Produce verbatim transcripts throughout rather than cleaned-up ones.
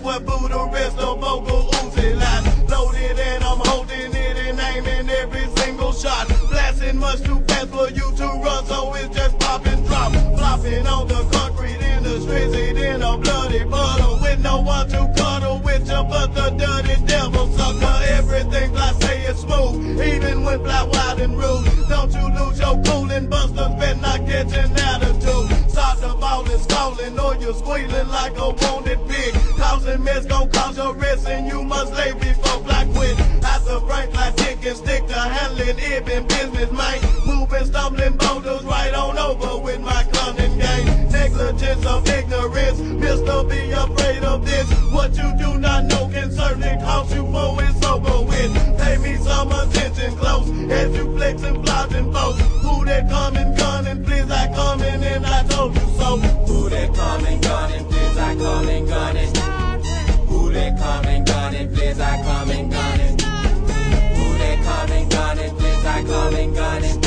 boy Buddha, rest of vocal Uzi line. Loaded and I'm holding it and aiming every single shot. Blasting much too fast for you to run, so it's just pop and drop. Flopping on the concrete in the streets, it in a bloody puddle. With no one to cuddle with you but the dirty devil sucker. Everything I say is smooth, even when fly wild and rude. Don't you lose your cool and busters, bet not catching attitude. Start the ball and stalling, or you're squealing like a wounded pig. Causing mess gon' cause your rest, and you must lay before black quit. At the break like tick and stick to handling it in business, man. Moving, stumbling boulders right on over with my cunning game. Negligence of ignorance, mister Be afraid of this. What you do not know can certainly cost you for it's over with. Pay me some attention close as you flex and flies and boast. Who that coming gunning, please I come in and I told you so. Who that coming gunning, please I come and gunning. Who that coming gunning, please I come and gunning. Who that coming gunning, please I come and gunning.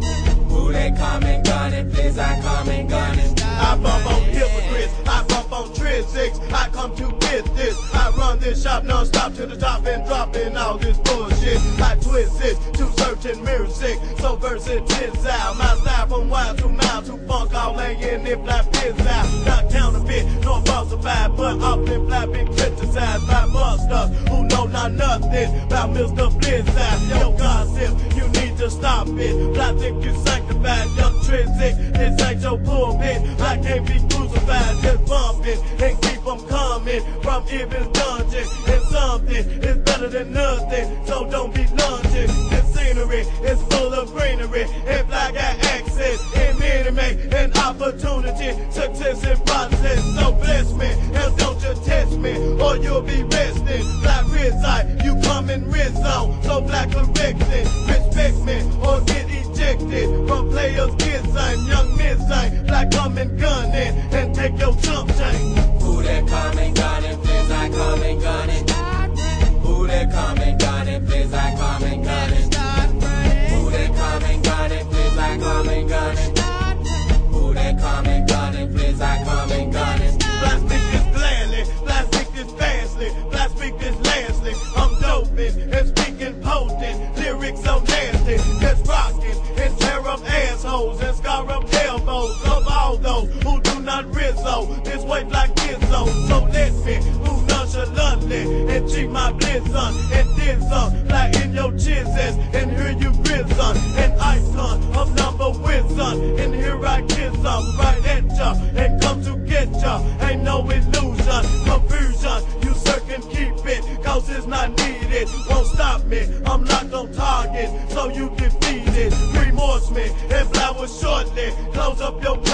Who that coming gunning, please I come and gunning. I bump on hypocrites, I bump on tricks, I come to business. I run this shop non-stop to the top and dropping all this bullshit. I twist it to search and mirror sick, so versatile. My style from wild to mild to funk, all laying it like pizza. Not counterfeit, nor falsified, but often flapping criticized by busters who know not nothing about Mister Blizzard. Yo, gossip, you need to stop it. Plot think you sanctified, young Trizzic, this ain't your pulpit. I can't be crucified, just bumping and keep them coming from Evan's dungeon. And something is better than nothing, so don't be lunging. This scenery is full of greenery and black eye access. And many make an opportunity, success in process. So bless me and don't you test me, or you'll be resting. Black Rizzi, you come in Rizzo, so black correction. Respect me or get ejected from players kissing. Young missing, black coming gunning and take your jump chain. Who that coming gunning, please I come and gunning. Who that coming gunning, please I come and gunning. Who that coming gunning, please I come and gunning. Who that coming gunning, please I come and gunning. Plastic is gladly, plastic is fastly, plastic is lastly. I'm doping and speaking potent, lyrics so nasty. Just rocking and tear up assholes and scar up elbows of all those who do not rizzo. This way like Gizzo, so let me move nonchalantly and cheat my blizzon and dizzon, like in your jizzes and hear you grizzon. An icon of number whizzon, and here I kiss them right at ya and come to get ya. Ain't no illusion, confusion, you circle keep it, cause it's not needed. Won't stop me, I'm locked on target, so you defeated. Remorse me and flowers shortly, close up your